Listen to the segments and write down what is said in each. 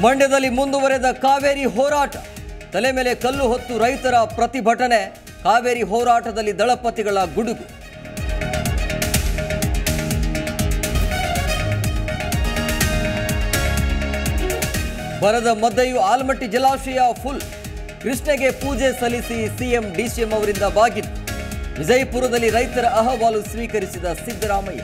ಮಂಡ್ಯದಲ್ಲಿ ಮುಂದುವರೆದ ಕಾವೇರಿ ಹೋರಾಟ. ತಲೆ ಮೇಲೆ ಕಲ್ಲು ಹೊತ್ತು ರೈತರ ಪ್ರತಿಭಟನೆ. ಕಾವೇರಿ ಹೋರಾಟದಲ್ಲಿ ದಳಪತಿಗಳ ಗುಡುಗು. ಬರದ ಮಧ್ಯೆಯೂ ಆಲಮಟ್ಟಿ ಜಲಾಶಯ ಫುಲ್. ಕೃಷ್ಣಗೆ ಪೂಜೆ ಸಲ್ಲಿಸಿ ಸಿಎಂ ಡಿಸಿಎಂ ಅವರಿಂದ ಬಾಗಿತ್ತು. ವಿಜಯಪುರದಲ್ಲಿ ರೈತರ ಅಹವಾಲು ಸ್ವೀಕರಿಸಿದ ಸಿದ್ದರಾಮಯ್ಯ.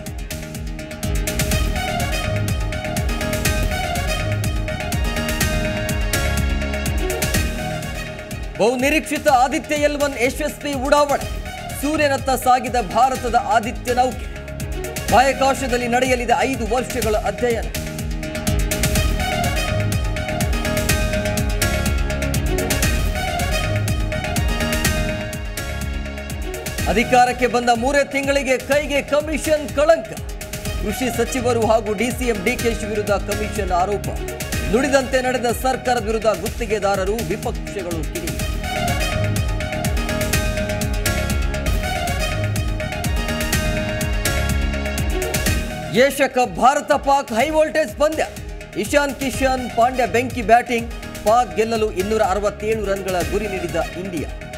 ಬಹುನಿರೀಕ್ಷಿತ ಆದಿತ್ಯ L1 ಯಶಸ್ವಿ ಉಡಾವಣೆ. ಸೂರ್ಯನತ್ತ ಸಾಗಿದ ಭಾರತದ ಆದಿತ್ಯ ನೌಕೆ. ಬಾಹ್ಯಾಕಾಶದಲ್ಲಿ ನಡೆಯಲಿದೆ 5 ವರ್ಷಗಳ ಅಧ್ಯಯನ. ಅಧಿಕಾರಕ್ಕೆ ಬಂದ 3 ತಿಂಗಳಿಗೆ ಕೈಗೆ ಕಮಿಷನ್ ಕಳಂಕ. ಕೃಷಿ ಸಚಿವರು ಹಾಗೂ ಡಿಸಿಎಂ ಡಿಕೆಶಿ ವಿರುದ್ಧ ಕಮಿಷನ್ ಆರೋಪ. ನುಡಿದಂತೆ ನಡೆದ ಸರ್ಕಾರದ ವಿರುದ್ಧ ಗುತ್ತಿಗೆದಾರರು, ವಿಪಕ್ಷಗಳು ಕಿಡಿ. Asia cup Bharat Pak high voltage ಪಂದ್ಯ. ಇಶಾನ್ ಕಿಶನ್ ಪಾಂಡ್ಯ ಬೆಂಕಿ ಬ್ಯಾಟಿಂಗ್. ಪಾಕ್ ಗೆಲ್ಲಲು 267 ರನ್ಗಳ ಗುರಿ ನೀಡಿದ ಇಂಡಿಯಾ.